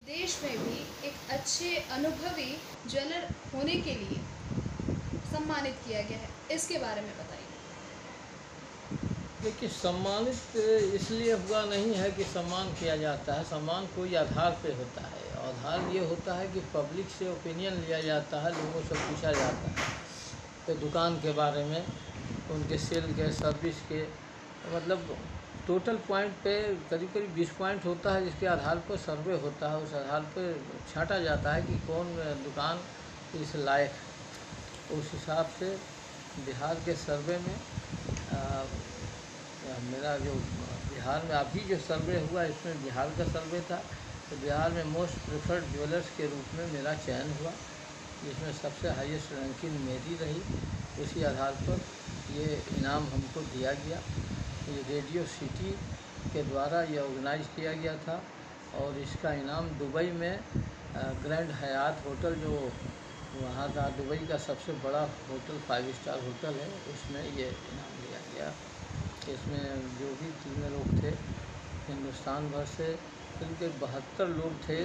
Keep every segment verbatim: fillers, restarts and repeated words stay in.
देश में भी एक अच्छे अनुभवी ज्वेलर होने के लिए सम्मानित किया गया है, इसके बारे में बताइए। देखिए, सम्मानित इसलिए हुआ नहीं है कि सम्मान किया जाता है। सम्मान कोई आधार पे होता है। आधार ये होता है कि पब्लिक से ओपिनियन लिया जाता है, लोगों से पूछा जाता है तो दुकान के बारे में, उनके सेल के, सर्विस के, मतलब टोटल पॉइंट पे करीब करीब बीस पॉइंट होता है, जिसके आधार पर सर्वे होता है। उस आधार पर छांटा जाता है कि कौन दुकान इस लायक है। उस हिसाब से बिहार के सर्वे में आ, मेरा जो बिहार में अभी जो सर्वे हुआ, इसमें बिहार का सर्वे था, तो बिहार में मोस्ट प्रेफर्ड ज्वेलर्स के रूप में मेरा चयन हुआ, जिसमें सबसे हाईएस्ट रैंकिंग मेरी रही। उसी आधार पर ये इनाम हमको दिया गया। ये रेडियो सिटी के द्वारा ये ऑर्गेनाइज किया गया था और इसका इनाम दुबई में ग्रैंड हयात होटल, जो वहाँ का दुबई का सबसे बड़ा होटल, फाइव स्टार होटल है, उसमें ये इनाम दिया गया। इसमें जो भी तीन लोग थे हिंदुस्तान भर से, करीब बहत्तर लोग थे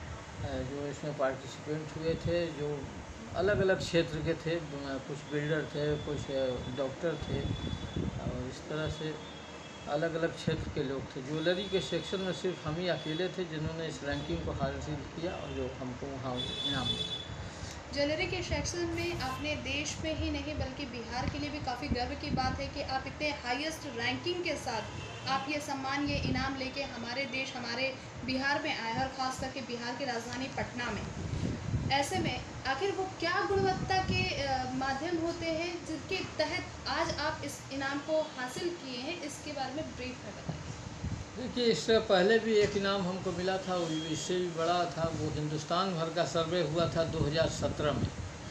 जो इसमें पार्टिसिपेंट हुए थे, जो अलग अलग क्षेत्र के थे। कुछ बिल्डर थे, कुछ डॉक्टर थे और इस तरह से अलग अलग क्षेत्र के लोग थे। ज्वेलरी के सेक्शन में सिर्फ हम ही अकेले थे जिन्होंने इस रैंकिंग को हासिल किया और जो हमको वहाँ इनाम मिला। ज्वेलरी के सेक्शन में आपने देश में ही नहीं बल्कि बिहार के लिए भी काफ़ी गर्व की बात है कि आप इतने हाईएस्ट रैंकिंग के साथ आप ये सम्मान, ये इनाम लेके हमारे देश, हमारे बिहार में आए हैं, और ख़ास करके बिहार की राजधानी पटना में। ऐसे में आखिर वो क्या गुणवत्ता के माध्यम होते हैं जिनके तहत आज आप इस इनाम को हासिल किए हैं, इसके बारे में ब्रीफ में बताइए। देखिए, इससे पहले भी एक इनाम हमको मिला था, वो इससे भी बड़ा था। वो हिंदुस्तान भर का सर्वे हुआ था दो हज़ार सत्रह में।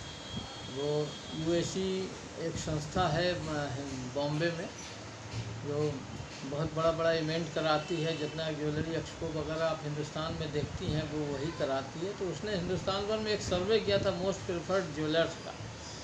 वो यूएसी एक संस्था है बॉम्बे में, जो बहुत बड़ा बड़ा इवेंट कराती है। जितना ज्वेलरी एक्सपो वगैरह आप हिंदुस्तान में देखती हैं, वो वही कराती है। तो उसने हिंदुस्तान भर में एक सर्वे किया था मोस्ट प्रेफर्ड ज्वेलर्स का।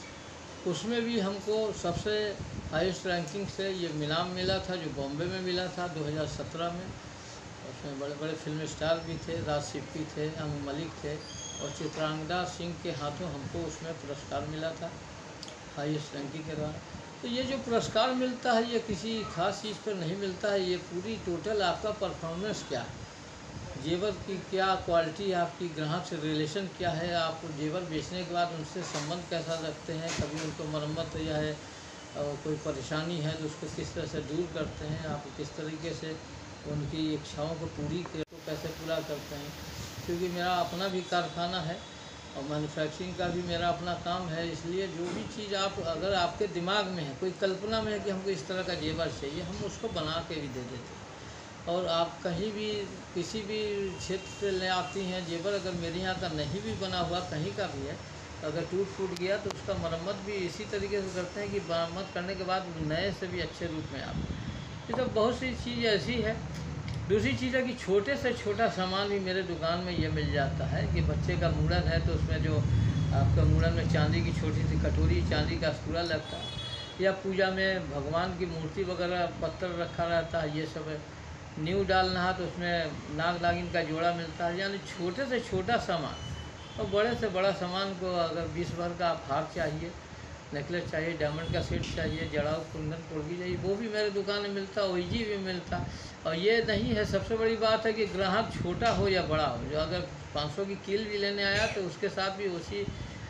उसमें भी हमको सबसे हाईएस्ट रैंकिंग से ये इनाम मिला था, जो बॉम्बे में मिला था दो हज़ार सत्रह में। उसमें बड़े बड़े फिल्म स्टार भी थे, राज सिप्पी थे, अंग मलिक थे और चित्रांगदा सिंह के हाथों हमको उसमें पुरस्कार मिला था हाईएस्ट रैंकिंग के द्वारा। तो ये जो पुरस्कार मिलता है, ये किसी खास चीज़ पर नहीं मिलता है। ये पूरी टोटल आपका परफॉर्मेंस क्या है, जेवर की क्या क्वालिटी, आपकी ग्राहक से रिलेशन क्या है, आप जेवर बेचने के बाद उनसे संबंध कैसा रखते हैं, कभी उनको मरम्मत या है और कोई परेशानी है तो उसको किस तरह से दूर करते हैं, आप किस तरीके से उनकी इच्छाओं को पूरी को कैसे पूरा करते हैं। क्योंकि मेरा अपना भी कारखाना है और मैन्युफैक्चरिंग का भी मेरा अपना काम है, इसलिए जो भी चीज़ आप अगर आपके दिमाग में है, कोई कल्पना में है कि हमको इस तरह का जेवर चाहिए, हम उसको बना के भी दे देते हैं। और आप कहीं भी किसी भी क्षेत्र से ले आती हैं जेवर, अगर मेरे यहाँ का नहीं भी बना हुआ, कहीं का भी है, अगर टूट फूट गया तो उसका मरम्मत भी इसी तरीके से करते हैं कि मरम्मत करने के बाद नए से भी अच्छे रूप में आता है। ये तो बहुत सी चीज़ ऐसी है। दूसरी चीज़ है कि छोटे से छोटा सामान भी मेरे दुकान में ये मिल जाता है कि बच्चे का मूड़न है तो उसमें जो आपका मूड़न में चांदी की छोटी सी कटोरी, चांदी का सूरा लगता है, या पूजा में भगवान की मूर्ति वगैरह पत्थर रखा रहता है, ये सब है। न्यू डालना है तो उसमें नाग नागिन का जोड़ा मिलता है। यानी छोटे से छोटा सामान और बड़े से बड़ा सामान को, अगर बीस भर का आप हार चाहिए, नेकलेस चाहिए, डायमंड का सेट चाहिए, जड़ाऊ कुंदन पोड़गी चाहिए, वो भी मेरे दुकान में मिलता, ओईजी भी मिलता। और ये नहीं है, सबसे बड़ी बात है कि ग्राहक छोटा हो या बड़ा हो, जो अगर पाँच सौ की कील भी लेने आया तो उसके साथ भी उसी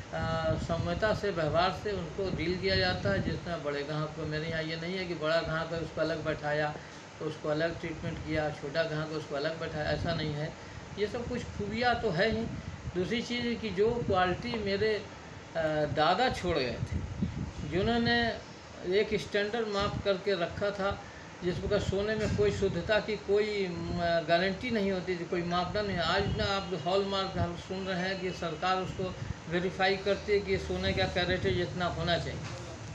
सम्यता से, व्यवहार से उनको डील किया जाता है जितना बड़े ग्राहक को। मेरे यहाँ ये नहीं है कि बड़ा ग्राहक है उसको अलग बैठाया, उसको अलग ट्रीटमेंट किया, छोटा ग्राहक उसको अलग बैठाया, ऐसा नहीं है। ये सब कुछ खूबियाँ तो है ही। दूसरी चीज़ है कि जो क्वालिटी मेरे दादा छोड़ गए थे, जिन्होंने एक स्टैंडर्ड माप करके रखा था, जिस प्रकार सोने में कोई शुद्धता की कोई गारंटी नहीं होती थी, कोई मापदंड नहीं। आज ना आप हॉल मार्क हम सुन रहे हैं कि सरकार उसको वेरीफाई करती है कि सोने का कैरेट जितना होना चाहिए।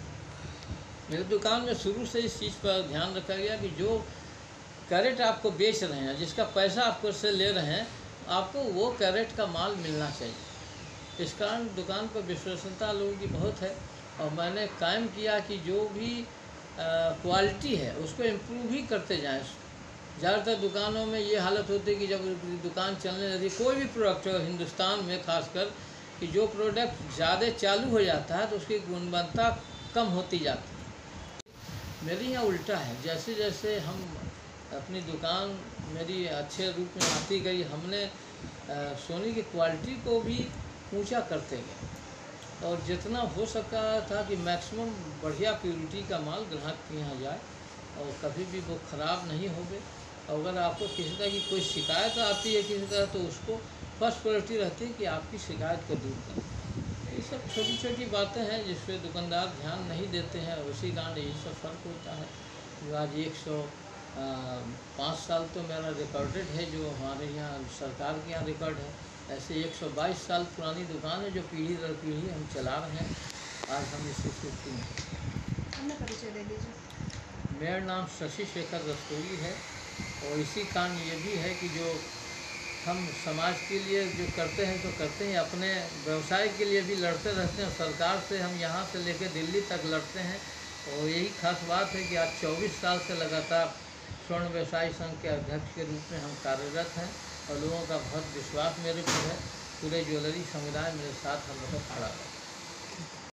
मेरे दुकान में शुरू से इस चीज़ पर ध्यान रखा गया कि जो कैरेट आपको बेच रहे हैं, जिसका पैसा आपको से ले रहे हैं, आपको वो कैरेट का माल मिलना चाहिए। इस कारण दुकान पर विश्वसनीयता लोगों की बहुत है और मैंने कायम किया कि जो भी क्वालिटी है उसको इम्प्रूव ही करते जाएं। ज़्यादातर दुकानों में ये हालत होती है कि जब दुकान चलने लगती है, कोई भी प्रोडक्ट हो हिंदुस्तान में खासकर, कि जो प्रोडक्ट ज़्यादा चालू हो जाता है तो उसकी गुणवत्ता कम होती जाती है। मेरे यहाँ उल्टा है, जैसे जैसे हम अपनी दुकान मेरी अच्छे रूप में आती गई, हमने सोने की क्वालिटी को भी ऊंचा करते गए और जितना हो सका था कि मैक्सिमम बढ़िया प्योरिटी का माल ग्राहक के यहाँ जाए और कभी भी वो ख़राब नहीं हो गए। अगर आपको किसी तरह की कोई शिकायत आती है किसी तरह, तो उसको फर्स्ट प्रायोरिटी रहती है कि आपकी शिकायत को दूर करें। ये सब छोटी छोटी बातें हैं जिस पे दुकानदार ध्यान नहीं देते हैं, उसी कारण यही सब फ़र्क होता है। जो आज एक सौ पाँच साल तो मेरा रिकॉर्डेड है, जो हमारे यहाँ सरकार के यहाँ रिकॉर्ड है। ऐसे एक सौ बाईस साल पुरानी दुकान है जो पीढ़ी दर पीढ़ी हम चला रहे हैं। आज हम इस स्थिति में। अपना परिचय दे दीजिए। मेरा नाम शशि शेखर रस्तोगी है और इसी कारण ये भी है कि जो हम समाज के लिए जो करते हैं तो करते हैं, अपने व्यवसाय के लिए भी लड़ते रहते हैं। सरकार से हम यहाँ से लेकर दिल्ली तक लड़ते हैं और यही खास बात है कि आज चौबीस साल से लगातार स्वर्ण व्यवसायी संघ के अध्यक्ष के रूप में हम कार्यरत हैं और लोगों का बहुत विश्वास मेरे पर है। पूरे ज्वेलरी समुदाय मेरे साथ हम बहुत खड़ा है।